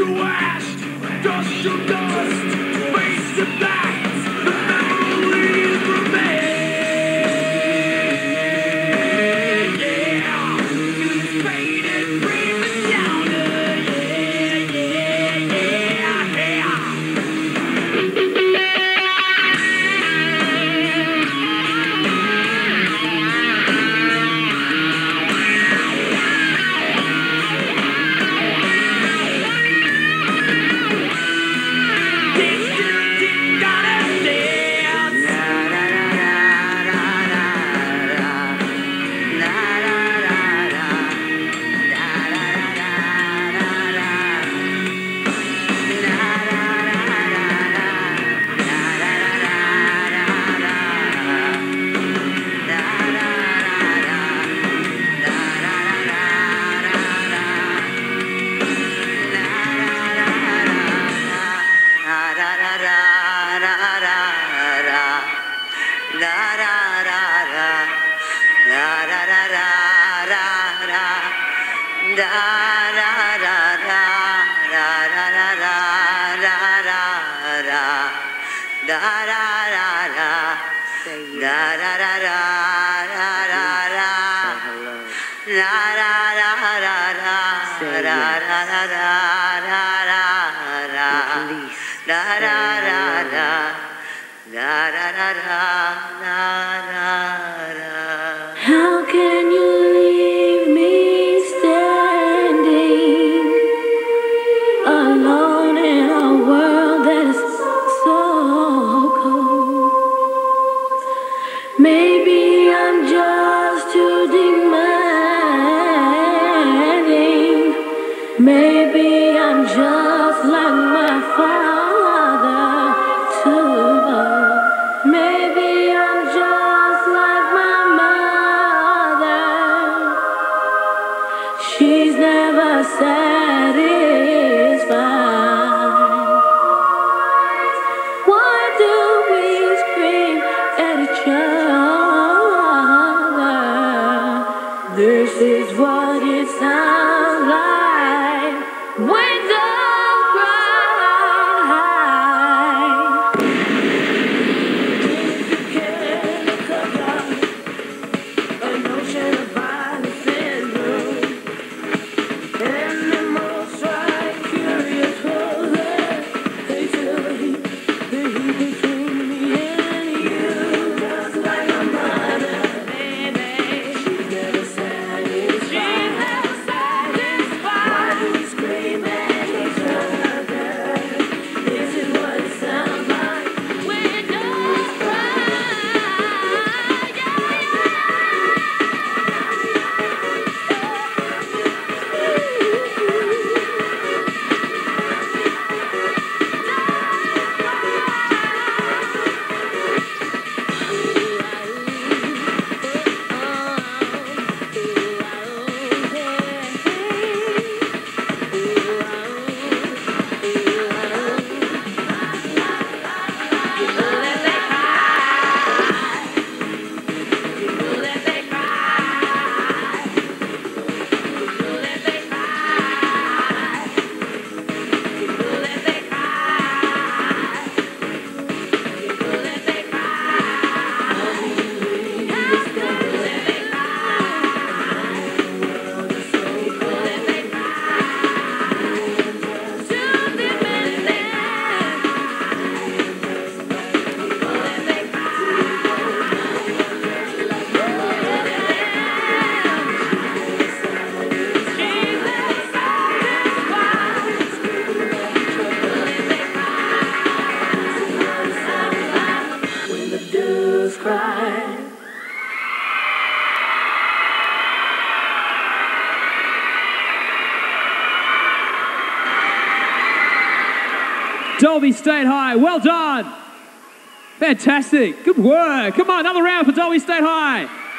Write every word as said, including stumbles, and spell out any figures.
to ash, dust to dust, face to black, the memories remain. Yeah, it's faded, breathing down. Yeah, yeah, yeah, yeah. How can you leave me standing alone in a world that is so cold? Maybe I'm just too demanding. Maybe I'm just like my father too. Maybe I'm just like my mother. She's never satisfied. Why do we scream at each other? This is what it sounds like when dogs cry. An ocean of violence and ruin. Animals try curious holders. They feel the heat, the heat between me and you. Just like my mother, baby. She's never satisfied. She's never satisfied. Why do we scream at each other? This is what it sounds like when dogs cry. Dolby State High, well done. Fantastic, good work. Come on, another round for Dolby State High.